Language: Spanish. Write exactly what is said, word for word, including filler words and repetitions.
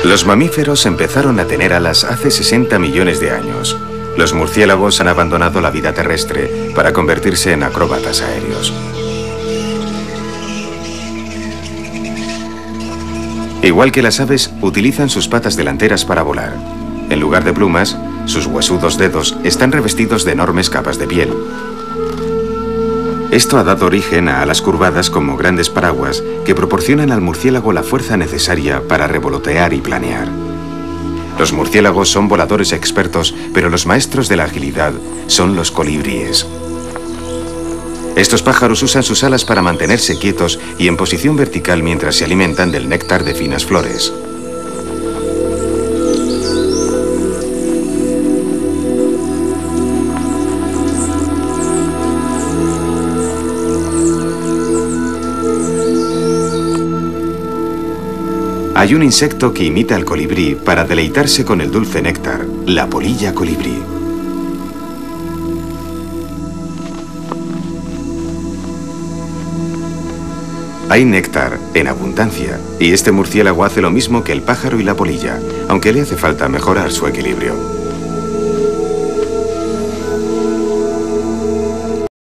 Los mamíferos empezaron a tener alas hace sesenta millones de años. Los murciélagos han abandonado la vida terrestre para convertirse en acróbatas aéreos. Igual que las aves, utilizan sus patas delanteras para volar. En lugar de plumas, sus huesudos dedos están revestidos de enormes capas de piel. Esto ha dado origen a alas curvadas como grandes paraguas que proporcionan al murciélago la fuerza necesaria para revolotear y planear. Los murciélagos son voladores expertos, pero los maestros de la agilidad son los colibríes. Estos pájaros usan sus alas para mantenerse quietos y en posición vertical mientras se alimentan del néctar de finas flores. Hay un insecto que imita al colibrí para deleitarse con el dulce néctar, la polilla colibrí. Hay néctar en abundancia y este murciélago hace lo mismo que el pájaro y la polilla, aunque le hace falta mejorar su equilibrio.